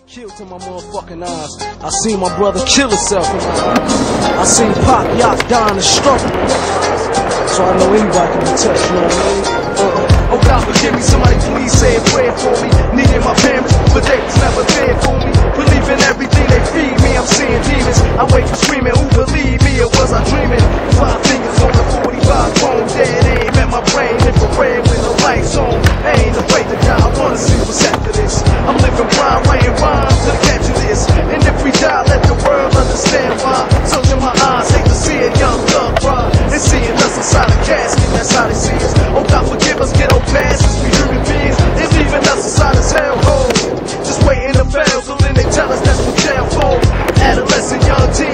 Killed to my motherfucking eyes. I seen my brother kill himself in my eyes. I seen Pop Yacht die in the struggle. So I know anybody can be touched, you know what I mean? Oh God, forgive me, somebody please say a prayer for me. Needed my parents, but they was never there for me. Believe in everything they feed me, I'm seeing demons. I wake up screaming, who believe me, or was I dreaming? 5 fingers on the 45 phone, dead aim at my brain, infrared with the lights on. I ain't afraid to die, I wanna see what's after this. I'm living blind, writing rhymes to capture this. And if we die, let the world understand why. Searching my eyes, hate to see a young thug cry. And seeing us inside a casket, that's how they see us. Oh God, forgive us, get on past us, we human beings. They're leaving us inside this hellhole, just waiting to fail, so then they tell us that's what jail for. Adolescent young teen.